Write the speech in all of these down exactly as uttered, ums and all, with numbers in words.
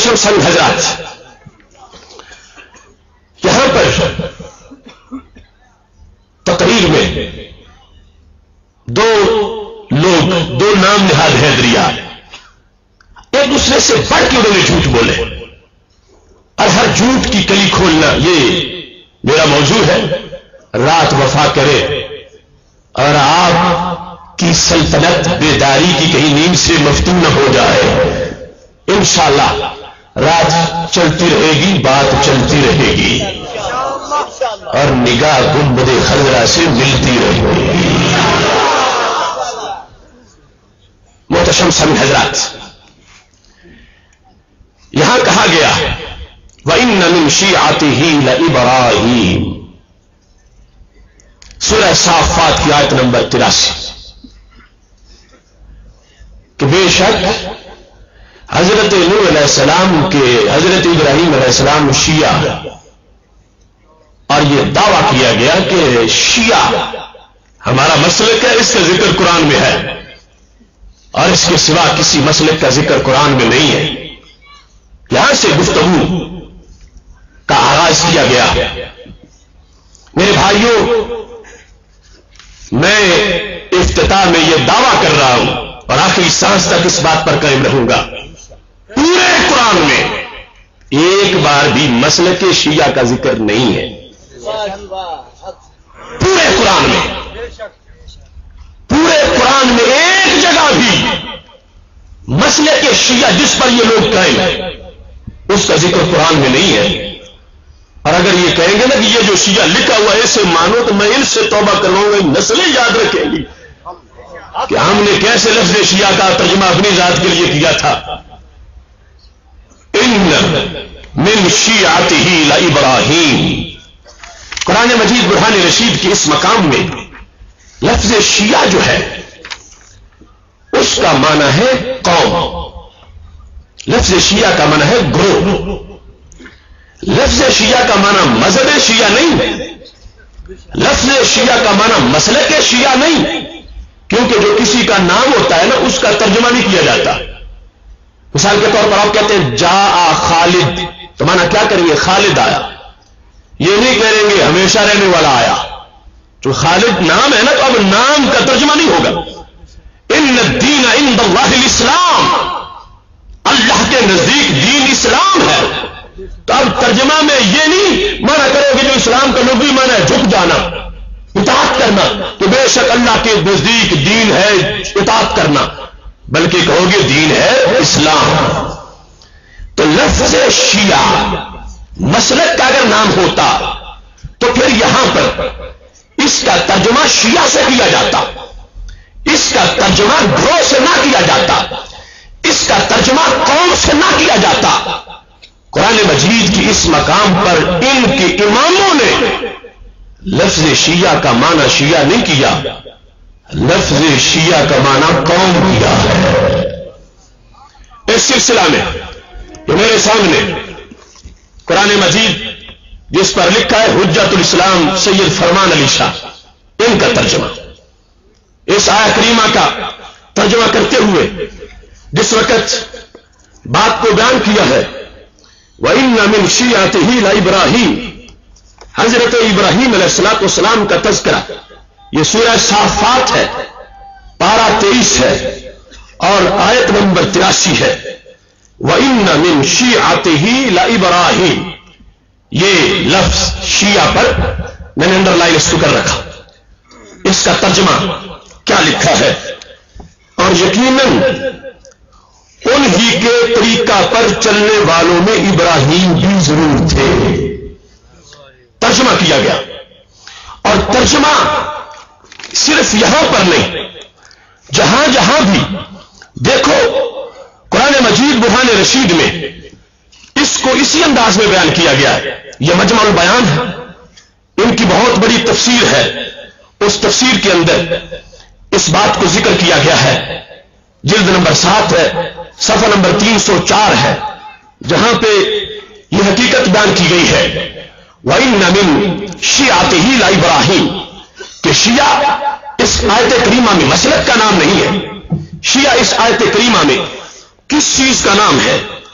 शमसन हजरत, यहां पर तकरीर में दो लोग, दो नाम निहाद हैदरिया, एक दूसरे से बढ़ के उन्होंने झूठ बोले और हर झूठ की कली खोलना, ये मेरा मौजू है। रात वफा करे और आपकी सल्तनत बेदारी की कहीं नींद से मफ्तून न हो जाए। इंशाअल्लाह रात चलती रहेगी, बात चलती रहेगी और निगाह गुंबदे खजरा से मिलती रहेगी। मोहतरम समी हजरात, यहां कहा गया व इन्न मिन शिअतिही लइब्राहीम, सूरह साफात की आयत नंबर तिरासी, कि बेशक हजरत नूह अलैहिस्सलाम के, हजरत इब्राहीम अलैहिस्सलाम शिया, और यह दावा किया गया कि शिया हमारा मसलक है, इसका जिक्र कुरान में है और इसके सिवा किसी मसलक का जिक्र कुरान में नहीं है। यहां से गुफ्तगू का आगाज किया गया। मेरे भाइयों, मैं इफ्तिताह में यह दावा कर रहा हूं और आखिरी सांस तक इस बात पर कायम रहूंगा, पूरे कुरान में एक बार भी मसलक शिया का जिक्र नहीं है। पूरे कुरान में, पूरे कुरान में एक जगह भी मसलक शिया जिस पर ये लोग कायम है उसका जिक्र कुरान में नहीं है। और अगर ये कहेंगे ना कि ये जो शिया लिखा हुआ है इसे मानो, तो मैं इनसे तौबा करवाऊंगा, नस्लें याद रखेंगी कि हमने कैसे लफ्ज़ शिया का तर्जुमा अपनी जात के लिए किया था। इन्न मिन शिअतिही लइब्राहीम, कुरान मजीद बुरहान रशीद के इस मकाम में लफ्ज़ शिया जो है उसका माना है कौम, लफ्ज़ शिया का माना है ग्रोह। लफ्ज़ शिया का माना मजहब शिया नहीं, लफ्ज़ शिया का माना मसलक शिया नहीं, क्योंकि जो किसी का नाम होता है ना उसका तर्जुमा नहीं किया जाता। मिसाल के तौर पर आप कहते हैं जा आ खालिद, तो माना क्या करेंगे? खालिद आया। ये नहीं करेंगे हमेशा रहने वाला आया। जो खालिद नाम है ना, तो अब नाम का तर्जुमा नहीं होगा। इन्न दीन इंदल्लाहिल इस्लाम, अल्लाह के नजदीक दीन इस्लाम है। तो अब तर्जुमा में ये नहीं माना करोगे जो इस्लाम का लुग़वी माना है झुक जाना, इताअत करना, तो बेशक अल्लाह के नजदीक दीन है इताअत करना, बल्कि कहोगे दीन है इस्लाम। तो लफ्ज़ शिया मसलक का अगर नाम होता तो फिर यहां पर इसका तर्जुमा शिया से किया जाता, इसका तर्जुमा ग्रोह से ना किया जाता, इसका तर्जुमा कौम से ना किया जाता। कुरान मजीद की इस मकाम पर इनके इमामों ने लफ्ज़ शिया का माना शिया नहीं किया, लफ्ज़ शिया का माना कौम किया है। इस सिलसिला में तो मेरे सामने कुरान मजीद जिस पर लिखा है हुज्जतुल इस्लाम सैयद फरमान अली शाह, इनका तर्जुमा, इस आया करीमा का तर्जुमा करते हुए जिस वक्त बात को बयान किया है व इन्न मिन शिअतिही लइब्राहीम, हजरत इब्राहीम अलैहिस्सलाम का तज़किरा, यह सूरह साफात है, पारा तेईस है और आयत नंबर तिरासी है। व इन्न मिन शिअतिही लइब्राहीम, ये लफ्ज शिया पर मैंने अंडरलाइन इसको कर रखा। इसका तर्जुमा क्या लिखा है? और यकीनन उन्हीं के तरीका पर चलने वालों में इब्राहीम भी जरूर थे। तर्जुमा किया गया, और तर्जुमा सिर्फ यहां पर नहीं, जहां जहां भी देखो कुरान मजीद बुरहान रशीद में इसको इसी अंदाज में बयान किया गया है। यह मजमुल बयान है, इनकी बहुत बड़ी तफसीर है। उस तफसीर के अंदर इस बात को जिक्र किया गया है, जिल्द नंबर सात है, सफा नंबर तीन सौ चार है, जहां पे यह हकीकत बयान की गई है व इन्न मिन शिअतिही लइब्राहीम, कि शिया इस आयत करीमा में मसलक का नाम नहीं है। शिया इस आयत करीमा में किस चीज का नाम है?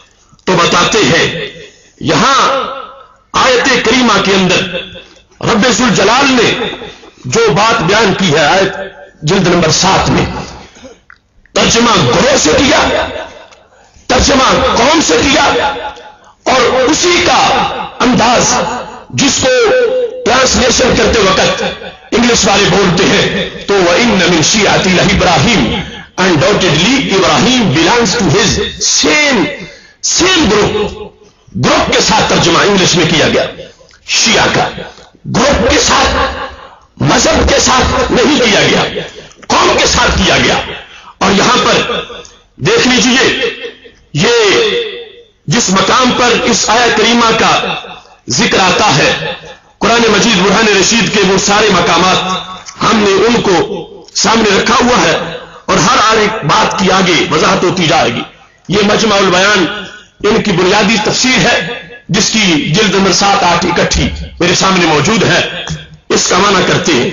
تو بتاتے ہیں یہاں آیت کریمہ کے اندر رب ذوالجلال نے جو بات بیان کی ہے آیت جلد نمبر سات میں، ترجمہ گروہ سے کیا، ترجمہ قوم سے کیا، اور اسی کا انداز جس کو ٹرانسلیشن کرتے وقت انگلش والے بولتے ہیں تو وَإِنَّ مِن شِيعَتِهِ لَإِبْرَاهِيمَ undoubtedly Ibrahim belongs to his same same group group کے ساتھ ترجمہ انگلش میں کیا گیا، شیعہ کا گروپ کے ساتھ، مذہب کے ساتھ نہیں کیا گیا، قوم کے ساتھ کیا گیا۔ اور یہاں پر دیکھ لیجئے یہ جس مقام پر اس آیت کریمہ کا ذکر آتا ہے قرآن مجید برہان رشید کے وہ سارے مقامات ہم نے ان کو سامنے رکھا ہوا ہے اور ہر ہر ایک بات کی آگے وضاحت ہوتی جائے گی۔ یہ مجمع البیان ان کی بنیادی تفسیر ہے جس کی جلد نمبر سات آٹھ اکٹھی میرے سامنے موجود ہے۔ اس کا معنی کرتے ہیں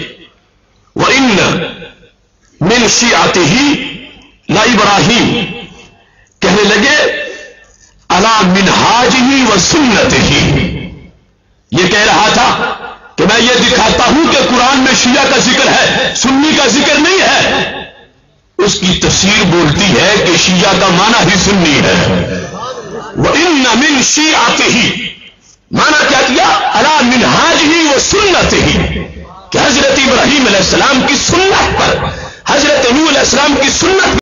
وَإِنَّ مِن شِيعَتِهِ لَإِبْرَاهِيمَ، کہنے لگے عَلَى مِنْهَاجِهِ وَسُنَّتِهِ، یہ کہہ رہا تھا کہ میں یہ دکھاتا ہوں کہ قرآن میں شیعہ کا ذکر ہے، سنی کا ذکر نہیں ہے۔ اس کی تفسیر بولتی ہے کہ شیعہ کا معنی ہی سنی ہے۔ وَإِنَّ مِن شِيعَتِهِ معنی کیا کیا؟ عَلَى مِنْهَاجِهِ وَسُنَّتِهِ، کہ حضرت ابراہیم علیہ السلام کی سنت پر، حضرت نوح علیہ السلام کی سنت